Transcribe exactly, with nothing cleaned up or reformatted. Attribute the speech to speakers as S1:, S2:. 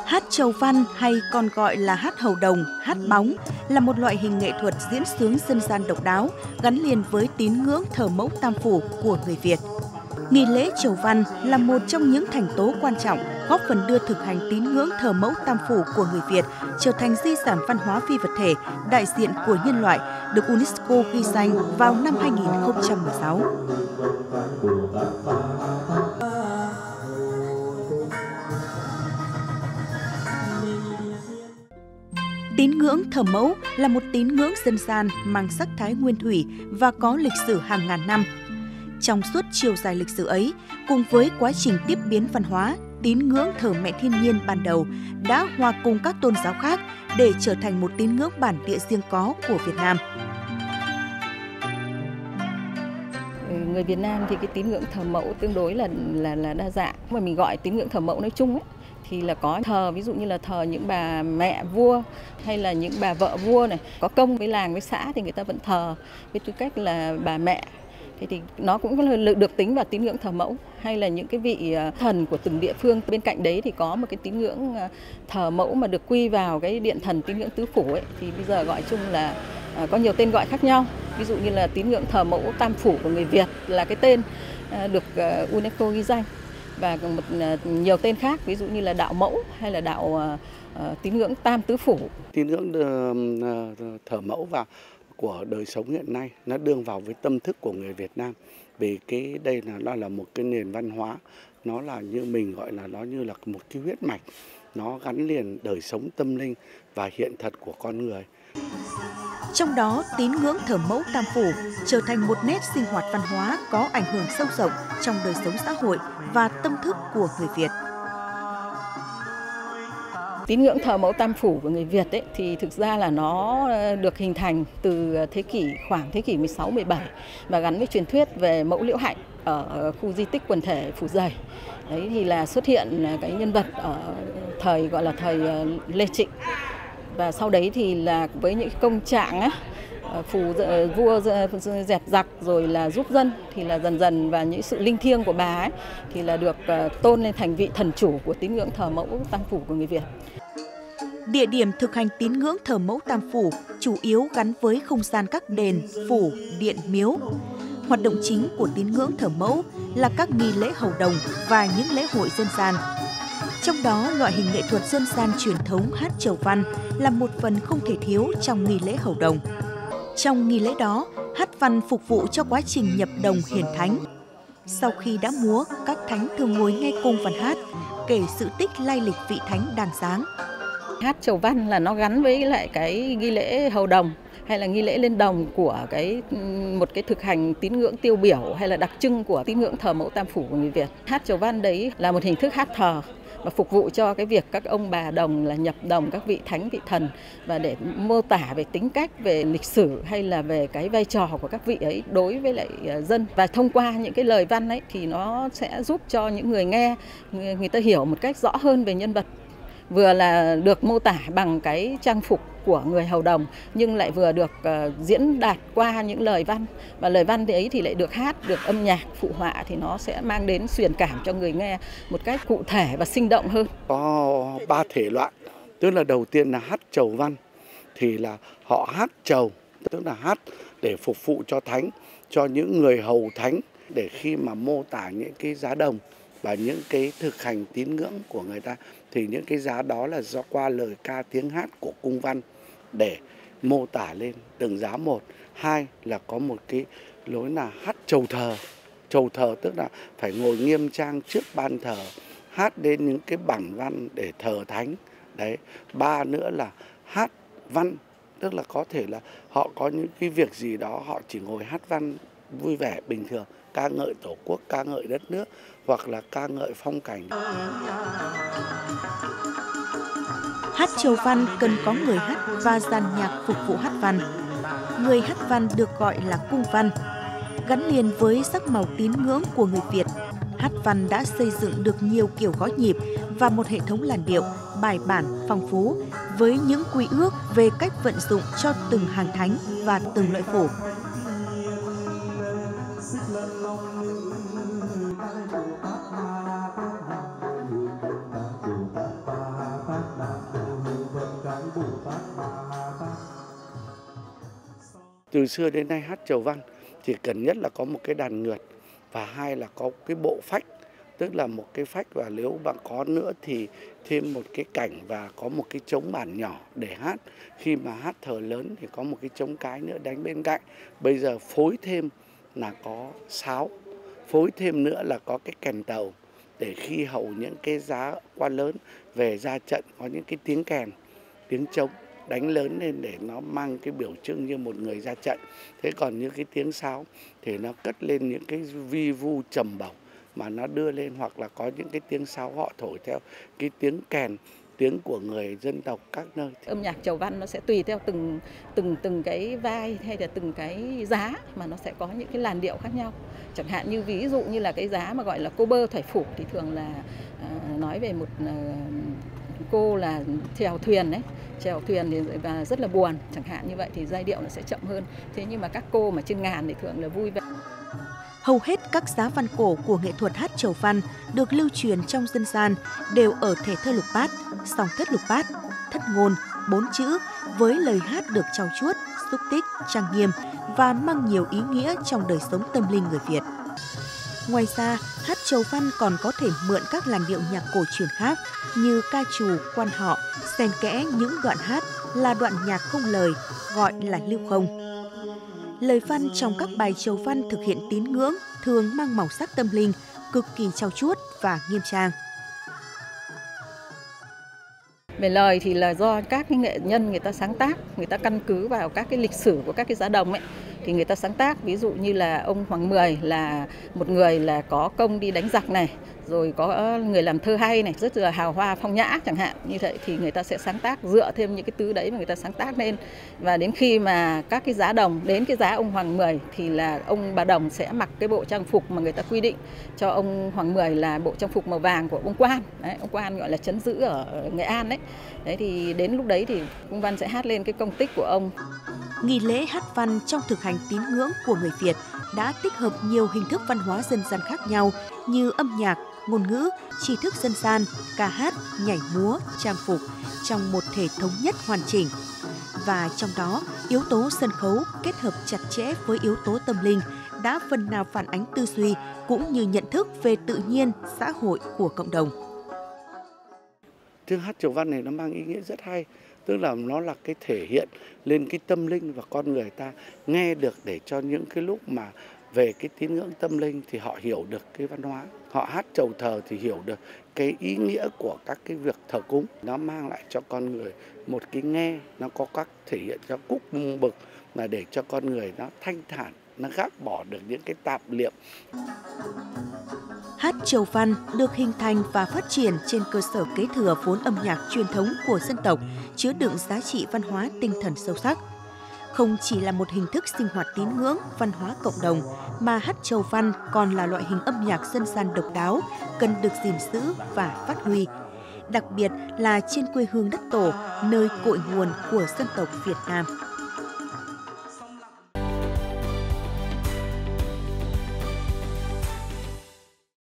S1: Hát chầu văn hay còn gọi là hát hầu đồng, hát bóng là một loại hình nghệ thuật diễn xướng dân gian độc đáo gắn liền với tín ngưỡng thờ mẫu Tam Phủ của người Việt. Nghi lễ chầu văn là một trong những thành tố quan trọng góp phần đưa thực hành tín ngưỡng thờ mẫu Tam Phủ của người Việt trở thành di sản văn hóa phi vật thể đại diện của nhân loại được UNESCO ghi danh vào năm hai nghìn không trăm mười sáu. Tín ngưỡng thờ mẫu là một tín ngưỡng dân gian mang sắc thái nguyên thủy và có lịch sử hàng ngàn năm. Trong suốt chiều dài lịch sử ấy, cùng với quá trình tiếp biến văn hóa, tín ngưỡng thờ mẹ thiên nhiên ban đầu đã hòa cùng các tôn giáo khác để trở thành một tín ngưỡng bản địa riêng có của Việt Nam.
S2: Người Việt Nam thì cái tín ngưỡng thờ mẫu tương đối là là là đa dạng, mà mình gọi tín ngưỡng thờ mẫu nói chung ấy thì là có thờ, ví dụ như là thờ những bà mẹ vua hay là những bà vợ vua này, có công với làng với xã thì người ta vẫn thờ với tư cách là bà mẹ. Thế thì nó cũng được tính vào tín ngưỡng thờ mẫu, hay là những cái vị thần của từng địa phương. Bên cạnh đấy thì có một cái tín ngưỡng thờ mẫu mà được quy vào cái điện thần tín ngưỡng tứ phủ ấy, thì bây giờ gọi chung là có nhiều tên gọi khác nhau. Ví dụ như là tín ngưỡng thờ mẫu Tam Phủ của người Việt là cái tên được UNESCO ghi danh, và một nhiều tên khác, ví dụ như là đạo mẫu hay là đạo uh, tín ngưỡng Tam Tứ Phủ.
S3: Tín ngưỡng uh, thờ mẫu và của đời sống hiện nay nó đương vào với tâm thức của người Việt Nam, vì cái đây là nó là một cái nền văn hóa, nó là như mình gọi là nó như là một cái huyết mạch, nó gắn liền đời sống tâm linh và hiện thật của con người.
S1: Trong đó, tín ngưỡng thờ mẫu Tam Phủ trở thành một nét sinh hoạt văn hóa có ảnh hưởng sâu rộng trong đời sống xã hội và tâm thức của người Việt.
S2: Tín ngưỡng thờ mẫu Tam Phủ của người Việt ấy, thì thực ra là nó được hình thành từ thế kỷ khoảng thế kỷ mười sáu mười bảy và gắn với truyền thuyết về mẫu Liễu Hạnh ở khu di tích quần thể Phủ Giày. Đấy thì là xuất hiện cái nhân vật ở thời gọi là thời Lê Trịnh. Và sau đấy thì là với những công trạng á, phù vua dẹp giặc rồi là giúp dân, thì là dần dần và những sự linh thiêng của bà ấy thì là được tôn lên thành vị thần chủ của tín ngưỡng thờ mẫu Tam Phủ của người Việt.
S1: Địa điểm thực hành tín ngưỡng thờ mẫu Tam Phủ chủ yếu gắn với không gian các đền, phủ, điện, miếu. Hoạt động chính của tín ngưỡng thờ mẫu là các nghi lễ hầu đồng và những lễ hội dân gian. Trong đó, loại hình nghệ thuật dân gian truyền thống hát chầu văn là một phần không thể thiếu trong nghi lễ hầu đồng. Trong nghi lễ đó, hát văn phục vụ cho quá trình nhập đồng hiển thánh. Sau khi đã múa, các thánh thường ngồi nghe cung văn hát, kể sự tích lai lịch vị thánh đàng giáng.
S2: Hát chầu văn là nó gắn với lại cái nghi lễ hầu đồng hay là nghi lễ lên đồng của cái một cái thực hành tín ngưỡng tiêu biểu hay là đặc trưng của tín ngưỡng thờ mẫu Tam Phủ của người Việt. Hát chầu văn đấy là một hình thức hát thờ và phục vụ cho cái việc các ông bà đồng là nhập đồng các vị thánh vị thần, và để mô tả về tính cách, về lịch sử hay là về cái vai trò của các vị ấy đối với lại dân. Và thông qua những cái lời văn ấy thì nó sẽ giúp cho những người nghe người ta hiểu một cách rõ hơn về nhân vật, vừa là được mô tả bằng cái trang phục của người hầu đồng nhưng lại vừa được uh, diễn đạt qua những lời văn, và lời văn thì ấy thì lại được hát, được âm nhạc phụ họa, thì nó sẽ mang đến truyền cảm cho người nghe một cách cụ thể và sinh động hơn.
S3: Có ba thể loại, tức là đầu tiên là hát chầu văn, thì là họ hát chầu, tức là hát để phục vụ cho thánh, cho những người hầu thánh, để khi mà mô tả những cái giá đồng và những cái thực hành tín ngưỡng của người ta, thì những cái giá đó là do qua lời ca tiếng hát của cung văn để mô tả lên từng giá một. Hai là có một cái lối là hát chầu thờ. Chầu thờ tức là phải ngồi nghiêm trang trước ban thờ, hát đến những cái bản văn để thờ thánh. Đấy. Ba nữa là hát văn, tức là có thể là họ có những cái việc gì đó họ chỉ ngồi hát văn vui vẻ bình thường, ca ngợi Tổ quốc, ca ngợi đất nước hoặc là ca ngợi phong cảnh.
S1: Hát chầu văn cần có người hát và dàn nhạc phục vụ hát văn. Người hát văn được gọi là cung văn. Gắn liền với sắc màu tín ngưỡng của người Việt, hát văn đã xây dựng được nhiều kiểu gói nhịp và một hệ thống làn điệu, bài bản, phong phú với những quy ước về cách vận dụng cho từng hàng thánh và từng loại phổ.
S3: Từ xưa đến nay hát chầu văn chỉ cần nhất là có một cái đàn ngược và hai là có cái bộ phách, tức là một cái phách, và nếu bạn có nữa thì thêm một cái cảnh và có một cái trống bản nhỏ để hát. Khi mà hát thờ lớn thì có một cái trống cái nữa đánh bên cạnh. Bây giờ phối thêm là có sáo, phối thêm nữa là có cái kèn tàu, để khi hầu những cái giá quan lớn về ra trận có những cái tiếng kèn, tiếng trống đánh lớn lên để nó mang cái biểu trưng như một người ra trận. Thế còn như cái tiếng sáo thì nó cất lên những cái vi vu trầm bổng mà nó đưa lên, hoặc là có những cái tiếng sáo họ thổi theo cái tiếng kèn, tiếng của người dân tộc các nơi.
S2: Âm nhạc chầu văn nó sẽ tùy theo từng từng từng cái vai hay là từng cái giá mà nó sẽ có những cái làn điệu khác nhau. Chẳng hạn như ví dụ như là cái giá mà gọi là cô bơ thỏi phủ thì thường là uh, nói về một uh, cô là chèo thuyền đấy, chèo thuyền thì và rất là buồn, chẳng hạn như vậy thì giai điệu nó sẽ chậm hơn. Thế nhưng mà các cô mà trên ngàn thì thường là vui vẻ.
S1: Hầu hết các giá văn cổ của nghệ thuật hát chầu văn được lưu truyền trong dân gian đều ở thể thơ lục bát, song thất lục bát, thất ngôn, bốn chữ với lời hát được trau chuốt, xúc tích, trang nghiêm và mang nhiều ý nghĩa trong đời sống tâm linh người Việt. Ngoài ra, hát chầu văn còn có thể mượn các làn điệu nhạc cổ truyền khác như ca trù, quan họ, xen kẽ những đoạn hát là đoạn nhạc không lời, gọi là lưu không. Lời văn trong các bài chầu văn thực hiện tín ngưỡng thường mang màu sắc tâm linh, cực kỳ trau chuốt và nghiêm trang.
S2: Về lời thì là do các cái nghệ nhân người ta sáng tác, người ta căn cứ vào các cái lịch sử của các cái giá đồng ấy thì người ta sáng tác. Ví dụ như là ông Hoàng Mười là một người là có công đi đánh giặc này, rồi có người làm thơ hay này, rất là hào hoa phong nhã chẳng hạn, như vậy thì người ta sẽ sáng tác dựa thêm những cái tứ đấy mà người ta sáng tác lên. Và đến khi mà các cái giá đồng đến cái giá ông Hoàng Mười thì là ông bà đồng sẽ mặc cái bộ trang phục mà người ta quy định cho ông Hoàng Mười là bộ trang phục màu vàng của ông quan. Đấy, ông quan gọi là trấn giữ ở Nghệ An đấy. Đấy thì đến lúc đấy thì cung văn sẽ hát lên cái công tích của ông.
S1: Nghi lễ hát văn trong thực hành tín ngưỡng của người Việt đã tích hợp nhiều hình thức văn hóa dân gian khác nhau như âm nhạc, ngôn ngữ, tri thức dân gian, ca hát, nhảy múa, trang phục trong một thể thống nhất hoàn chỉnh. Và trong đó, yếu tố sân khấu kết hợp chặt chẽ với yếu tố tâm linh đã phần nào phản ánh tư duy cũng như nhận thức về tự nhiên, xã hội của cộng đồng.
S3: Tiếng hát chầu văn này nó mang ý nghĩa rất hay, tức là nó là cái thể hiện lên cái tâm linh và con người ta nghe được, để cho những cái lúc mà về cái tín ngưỡng tâm linh thì họ hiểu được cái văn hóa. Họ hát chầu thờ thì hiểu được cái ý nghĩa của các cái việc thờ cúng. Nó mang lại cho con người một cái nghe, nó có các thể hiện cho cúc bực, là để cho con người nó thanh thản, nó gác bỏ được những cái tạp niệm.
S1: Hát chầu văn được hình thành và phát triển trên cơ sở kế thừa vốn âm nhạc truyền thống của dân tộc, chứa đựng giá trị văn hóa tinh thần sâu sắc. Không chỉ là một hình thức sinh hoạt tín ngưỡng, văn hóa cộng đồng, mà hát chầu văn còn là loại hình âm nhạc dân gian độc đáo, cần được gìn giữ và phát huy. Đặc biệt là trên quê hương đất tổ, nơi cội nguồn của dân tộc Việt Nam.